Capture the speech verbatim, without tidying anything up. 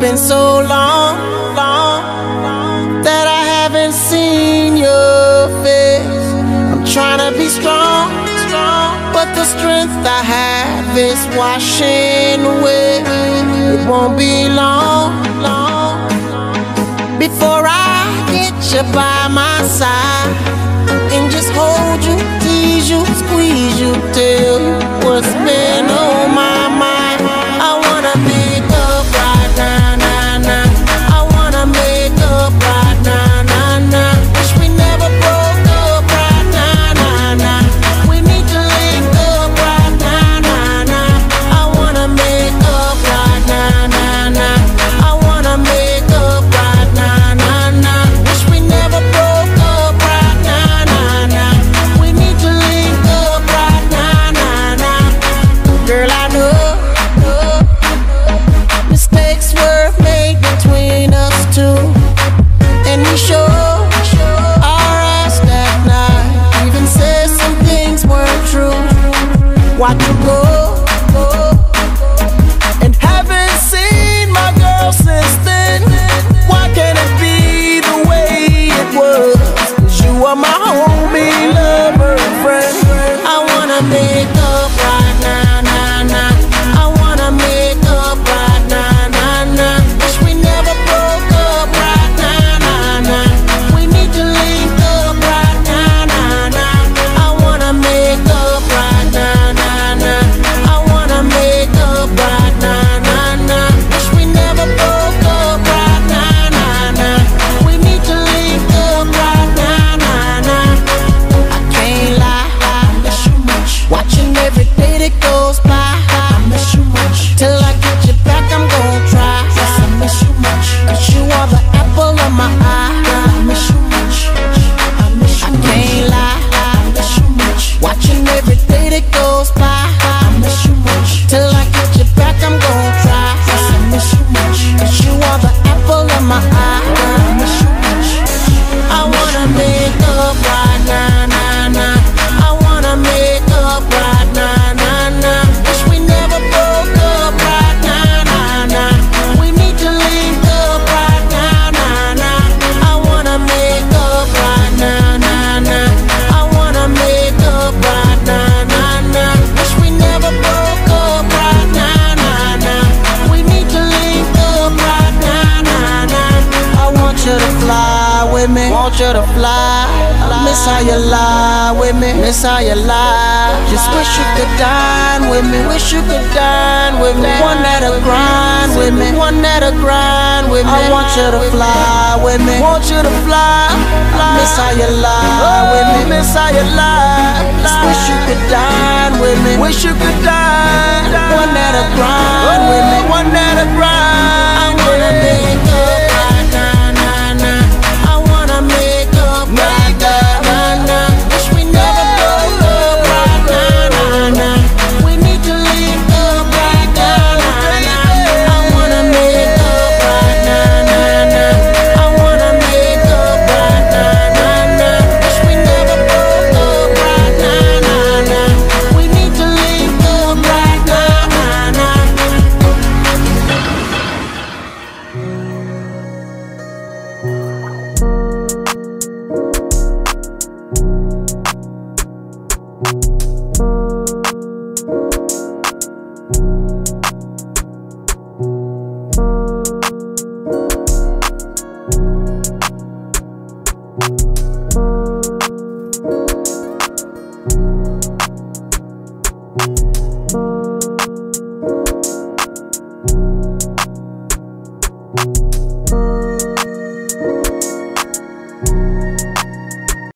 been so long, long that I haven't seen your face. I'm trying to be strong, strong, but the strength I have is washing away. It won't be long, long before I get you by my side and just hold you, tease you, squeeze you, tell you what's been on my mind. I wanna make up right now, nah, nah. I wanna make up right now, nah, nah. Wish we never broke up right now, nah, nah. We need to link up right now, nah, nah. I wanna make up right now, nah, nah. I wanna make up right now, nah, nah. Wish we never broke up right now, nah, nah. We need to link up right now, nah, nah. Girl, I know mistakes were made between us two, and we sure our ass that night. Even said some things weren't true. Watch you go, and haven't seen my girl since then. Why can't it be the way it was? 'Cause you are my homie, lover, and friend. I wanna make up right now, nah, nah. I wanna make up right now, nah, nah. Wish we never broke up right now, nah, nah. We need to link up right now, nah, nah. I wanna make up right now, nah, nah. I wanna make up right now, nah, nah. Wish we never broke up right now, nah, nah. We need to link up right now, nah, nah. I can't lie, I miss you much. Watching every day that goes by, I miss you much. Till I get you back, I'm gon' try. Yes, I miss you much. 'Cause you are the apple of my eye. I miss you much. I miss you much. I can't lie, I miss you much. Watching every day that goes by, I miss you much. Till I get you back, I'm gon' try. Yes, I miss you much. 'Cause you are the apple of my eye. I miss you much. I wanna make up right now, nah, nah. I wanna make up right now, nah, nah. Wish we never broke up right now, nah, nah. We need to link up right now, nah, nah. I wanna make up right now, nah, nah. I wanna make up right now, nah, nah. Wish we never broke up right now, nah, nah. We need to link up right now, nah, nah. I want you to fly with me, want you to fly. I miss how you lie with me, miss how you lie. Just wish you could dine with me, wish you could dine with me. One that'll grind with me, one that'll grind with me. I want you to fly with me, want you to fly. I miss how you lie with me, miss how you lie. Just wish you could dine with me, wish you could dine. One that'll grind with me, one that'll grind. I wanna make up right now, nah, nah. I wanna make up right now, nah, nah. Wish we never broke up right now, nah, nah. We need to link up right now, nah, nah. I wanna make up right now, nah, nah. I wanna make up right now, nah, nah. Wish we never broke up right now, nah, nah. We need to link up right now, nah, nah. We'll be right back.